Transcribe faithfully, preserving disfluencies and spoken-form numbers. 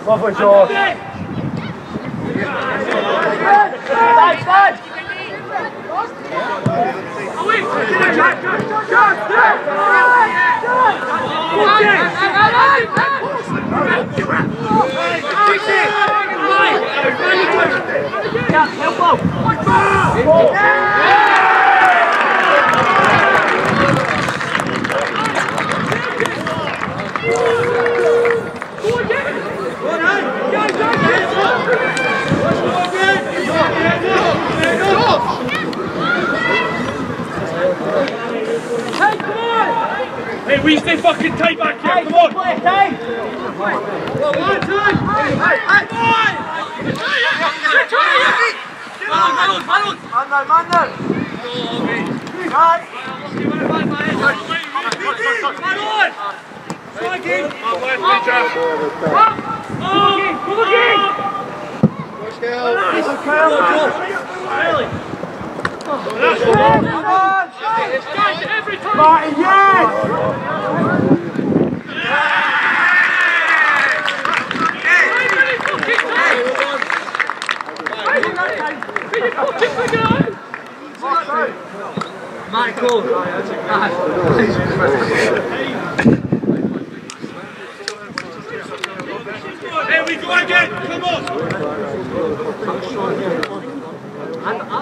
Cover, George. Stay, stay. Hey, we stay fucking tight back here, come on! Play, tight! One, two, hey, hey, hey! Mano, mano! Mando, mando! Right! Striking! Up! Martin, yes! Michael! Here we go again, come on!